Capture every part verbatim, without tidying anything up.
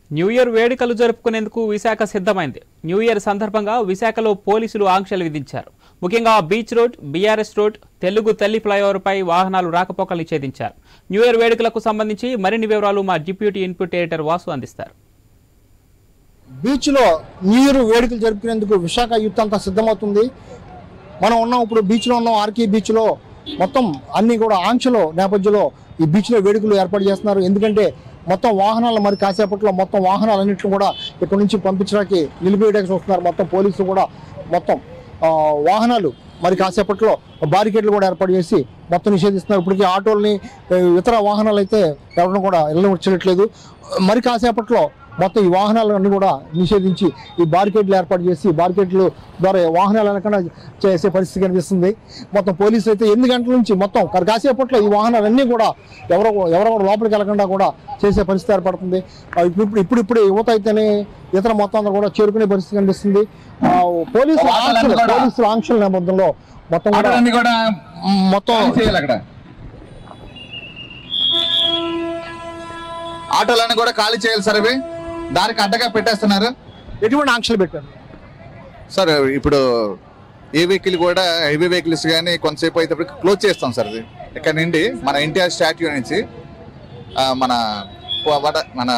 New year వేడుకలు జరుపుకునేందుకు విశాఖ సిద్ధమైంది. New year సందర్భంగా విశాఖలో పోలీసులు ఆంక్షలు విధించారు. ముఖ్యంగా beach road, BRS road, Telugu Talli flyover పై వాహనాలు రాకపోకలు నిషేధించారు. న్యూ ఇయర్ వేడుకలకు సంబంధించి మరిన్ని వివరాలు మా డిప్యూటీ ఇన్పుట్ ఎడిటర్ వాసు అందిస్తారు. బీచ్ లో న్యూ ఇయర్ వేడుకలు జరుపుకునేందుకు విశాఖ యూత్ అంతా సిద్ధమవుతుంది. మనం ఉన్నాం ఇప్పుడు బీచ్ లో ఉన్నాం. ఆర్కే బీచ్ లో మొత్తం అన్ని కూడా ఆంక్షల నేపథ్యంలో ఈ బీచ్ లో వేడుకలు ఏర్పాటు చేస్తున్నారు. ఎందుకంటే మొత్తం వాహనాలు మరి కాసేపట్లో మొత్తం వాహనాలన్నింటిని కూడా ఇక్కడ నుంచి పంపించడానికి నిలిపివేయడానికి చూస్తున్నారు. మొత్తం పోలీసులు కూడా మొత్తం వాహనాలు మరి కాసేపట్లో బారికేడ్లు కూడా ఏర్పాటు చేసి మొత్తం నిషేధిస్తున్నారు. ఇప్పటికీ ఆటోల్ని ఇతర వాహనాలు అయితే ఎవరిని కూడా వెళ్ళవచ్చట్లేదు. మరి కాసేపట్లో మొత్తం ఈ వాహనాలన్నీ కూడా నిషేధించి ఈ బారికేడ్లు ఏర్పాటు చేసి బారికేడ్లు ద్వారా వాహనాలు వెనకుండా చేసే పరిస్థితి కనిపిస్తుంది. మొత్తం పోలీసులు అయితే ఎనిమిది గంటల నుంచి మొత్తం కాసేపట్లో ఈ వాహనాలన్నీ కూడా ఎవరో ఎవరో లోపలికి వెళ్ళకుండా కూడా చేసే పరిస్థితి ఏర్పడుతుంది. ఇప్పుడు ఇప్పుడు ఇప్పుడు యువత అయితేనే ఇతర మొత్తం అందరూ కూడా చేరుకునే పరిస్థితి కనిపిస్తుంది. పోలీసులు పోలీసుల ఆంక్షల నేపథ్యంలో మొత్తం కూడా మొత్తం ఆటోలన్నీ కూడా ఖాళీ చేయాలి సార్. అవి దానికి అడ్డగా పెట్టేస్తున్నారు. ఎటువంటి ఆంక్షలు పెట్టారు సార్? ఇప్పుడు ఏ వెహికల్ కూడా హెవీ వెహికల్స్ కానీ కొంతసేపు అయితే క్లోజ్ చేస్తాం సార్. అది ఇక్కడ నుండి మన ఎన్టీఆర్ స్టాట్యూ నుంచి మన మన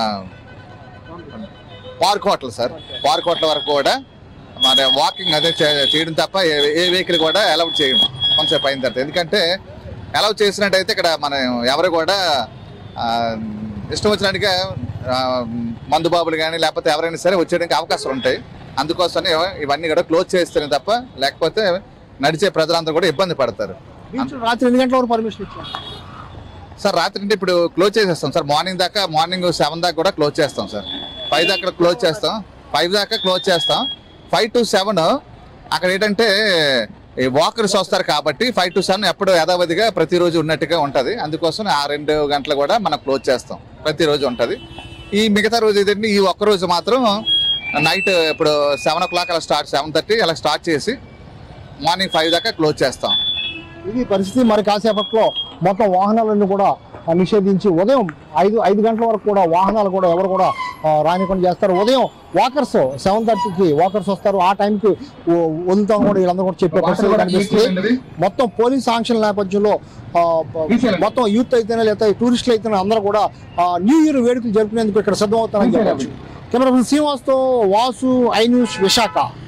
park hotel sir, park hotel వరకు కూడా మన వాకింగ్ అదే చేయడం తప్ప ఏ వెహికల్ కూడా అలౌట్ చేయము కొంతసేపు అయిన తర్వాత. ఎందుకంటే అలౌట్ చేసినట్టయితే ఇక్కడ మనం ఎవరు కూడా ఇష్టం వచ్చినట్టుగా మందుబాబులు కానీ లేకపోతే ఎవరైనా సరే వచ్చేయడానికి అవకాశాలు ఉంటాయి. అందుకోసమే ఇవన్నీ కూడా క్లోజ్ చేస్తేనే తప్ప లేకపోతే నడిచే ప్రజలందరూ కూడా ఇబ్బంది పడతారు. రాత్రి ఎన్ని గంటల వరకు పర్మిషన్ ఇచ్చారు సార్? రాత్రి అంటే ఇప్పుడు క్లోజ్ చేసేస్తాం సార్. మార్నింగ్ దాకా, మార్నింగ్ సెవెన్ దాకా కూడా క్లోజ్ చేస్తాం సార్. ఫైవ్ దాకా క్లోజ్ చేస్తాం, ఫైవ్ దాకా క్లోజ్ చేస్తాం. ఫైవ్ టు సెవెన్ అక్కడ ఏంటంటే ఈ వాకర్స్ వస్తారు కాబట్టి ఫైవ్ టు సెవెన్ ఎప్పుడు యథావధిగా ప్రతిరోజు ఉన్నట్టుగా ఉంటుంది. అందుకోసం ఆ రెండు గంటలు కూడా మనం క్లోజ్ చేస్తాం, ప్రతిరోజు ఉంటుంది. ఈ మిగతా రోజు ఏదంటే ఈ ఒక్కరోజు మాత్రం నైట్ ఇప్పుడు సెవెన్ ఓ క్లాక్ అలా స్టార్ట్, సెవెన్ థర్టీ అలా స్టార్ట్ చేసి మార్నింగ్ ఫైవ్ దాకా క్లోజ్ చేస్తాం. ఇది పరిస్థితి. మరి కాసేపట్లో మొత్తం వాహనాలన్నీ కూడా నిషేధించి ఉదయం ఐదు ఐదు గంటల వరకు కూడా వాహనాలు కూడా ఎవరు కూడా రానికుండా చేస్తారు. ఉదయం వాకర్స్ సెవెన్ థర్టీకి వాకర్స్ వస్తారు. ఆ టైంకి వదులుతాం కూడా వీళ్ళందరూ కూడా చెప్పే పరిస్థితి కనిపిస్తుంది. మొత్తం పోలీస్ ఆంక్షల నేపథ్యంలో మొత్తం యూత్ అయితేనే లేదా టూరిస్టులు అయితేనే అందరూ కూడా న్యూ ఇయర్ వేడుకలు జరుపుకునేందుకు ఇక్కడ సిద్ధమవుతారని చెప్పవచ్చు. కెమెరా శ్రీనివాస్తో వాసు, ఐ న్యూస్, విశాఖ.